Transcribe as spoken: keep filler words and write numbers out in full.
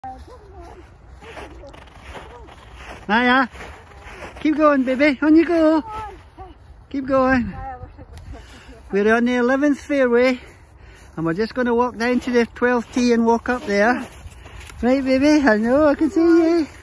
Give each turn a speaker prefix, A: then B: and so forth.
A: Naya, keep going, baby. On you go. Keep going. We're on the eleventh fairway, and we're just going to walk down to the twelfth tee and walk up there. Right, baby? I know, I can see you.